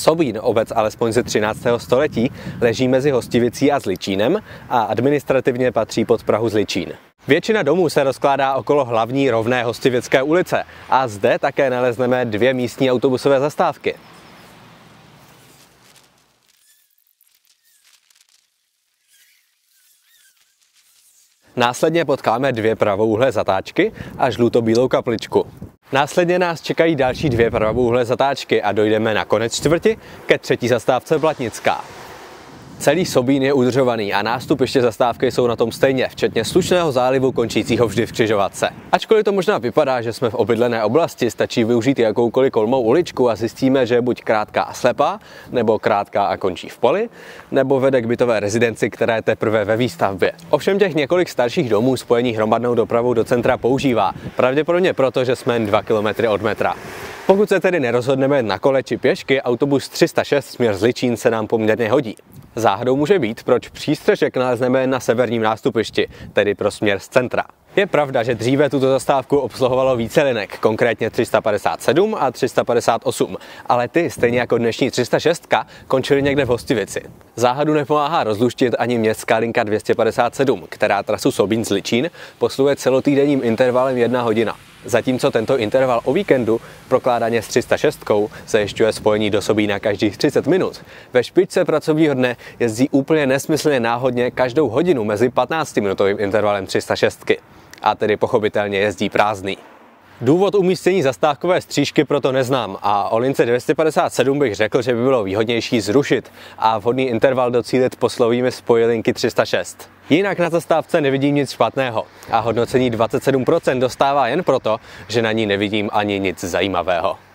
Sobín, obec alespoň ze 13. století, leží mezi Hostivicí a Zličínem a administrativně patří pod Prahu Zličín. Většina domů se rozkládá okolo hlavní rovné Hostivické ulice a zde také nalezneme 2 místní autobusové zastávky. Následně potkáme 2 pravouhlé zatáčky a žluto-bílou kapličku. Následně nás čekají další 2 pravouhlé zatáčky a dojdeme na konec čtvrti ke 3. zastávce Blatnická. Celý Sobín je udržovaný a nástupiště zastávky jsou na tom stejně, včetně slušného zálivu končícího vždy v křižovatce. Ačkoliv to možná vypadá, že jsme v obydlené oblasti, stačí využít jakoukoliv kolmou uličku a zjistíme, že je buď krátká a slepá, nebo krátká a končí v poli, nebo vede k bytové rezidenci, která je teprve ve výstavbě. Ovšem těch několik starších domů spojení hromadnou dopravou do centra používá, pravděpodobně proto, že jsme jen 2 kilometry od metra. Pokud se tedy nerozhodneme na kole či pěšky, autobus 306 směr Zličín se nám poměrně hodí. Záhadou může být, proč přístřešek nalezneme na severním nástupišti, tedy pro směr z centra. Je pravda, že dříve tuto zastávku obsluhovalo více linek, konkrétně 357 a 358, ale ty, stejně jako dnešní 306, končily někde v Hostivici. Záhadu nepomáhá rozluštit ani městská linka 257, která trasu Sobín-Zličín posluje celotýdenním intervalem 1 hodina. Zatímco tento interval o víkendu prokládaně s 306 zajišťuje spojení do Sobína každých 30 minut. Ve špičce pracovního dne jezdí úplně nesmyslně náhodně každou hodinu mezi 15-minutovým intervalem 306. A tedy pochopitelně jezdí prázdný. Důvod umístění zastávkové střížky proto neznám a o lince 257 bych řekl, že by bylo výhodnější zrušit a vhodný interval docílit poslovými spoji linky 306. Jinak na zastávce nevidím nic špatného a hodnocení 27% dostává jen proto, že na ní nevidím ani nic zajímavého.